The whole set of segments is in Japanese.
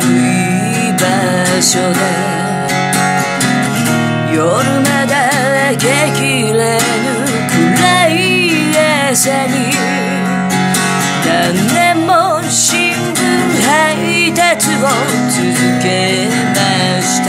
い場所で夜まだ明けきれぬ暗い朝に何年も新聞配達を続けました。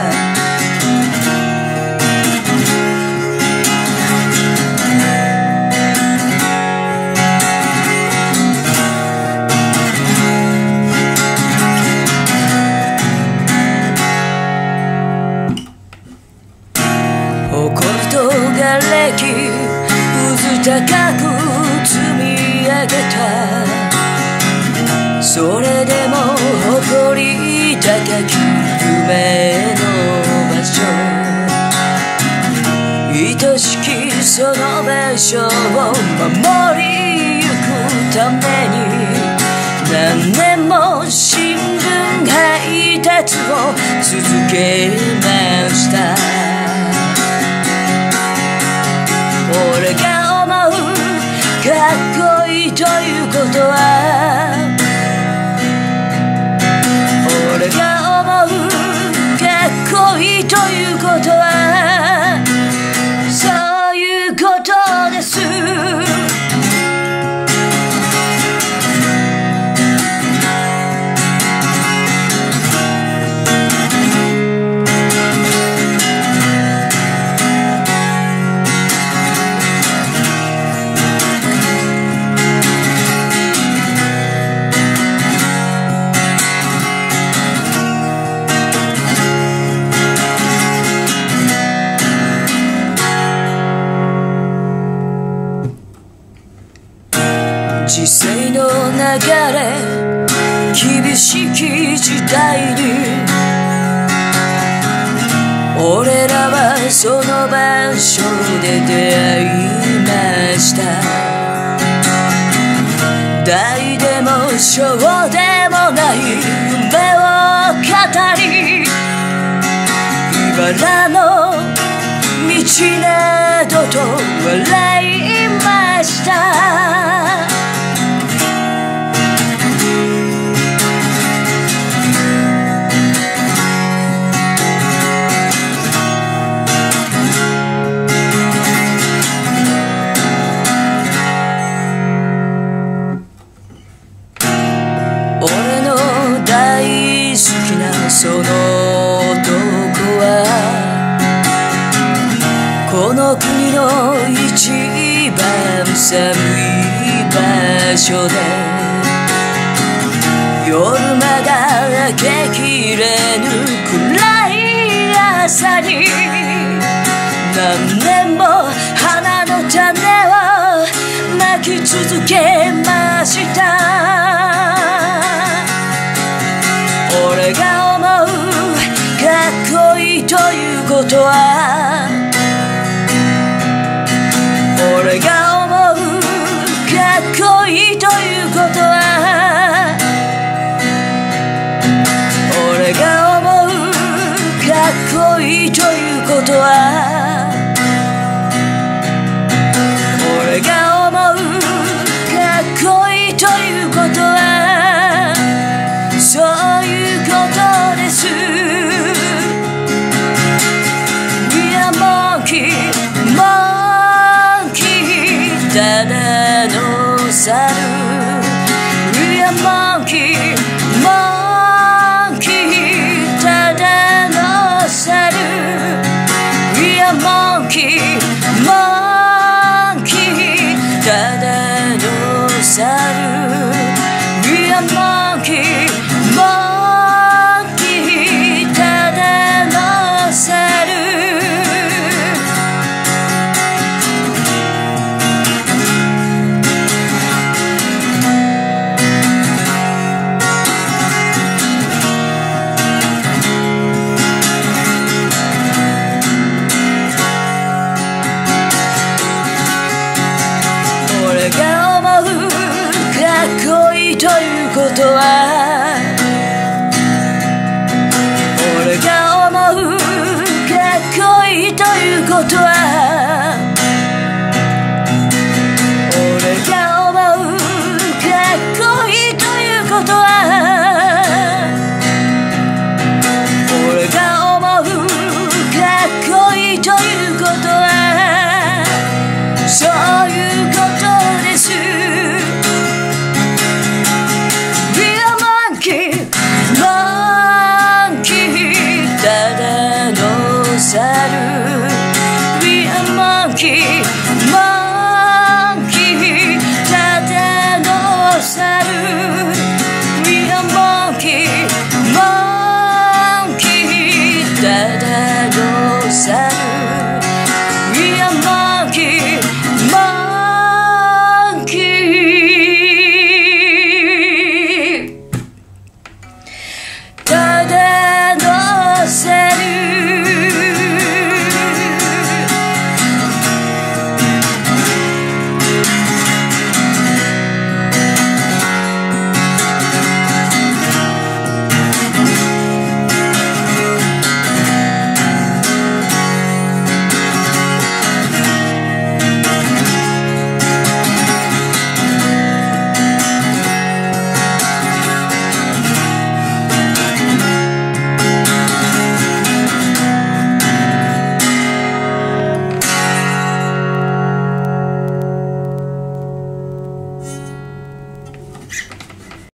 誇りと瓦礫うず高く積み上げたそれでも誇り高き夢の場所愛しきその場所を守りゆくために何年も新聞配達を続けました俺が思うかっこいいということは俺が思うかっこいいということはそういうことです時世の流れ厳しき時代に俺らはその場所で出会いました大でも小でもない夢を語り茨の道などと笑いました俺の大好きなその男はこの国の一番寒い場所で夜まだ明けきれぬ暗い朝に何年も花の種をまき続けました俺が思うかっこいいということは俺が思うかっこいいということは俺が思うかっこいいということは俺が思うかっこいいということはそういうことです We are monkey monkey ただの猿 We are monkey monkey ただの猿 We are monkey monkey ただの猿 We are monkey monkey ただの猿俺が思うかっこいいということは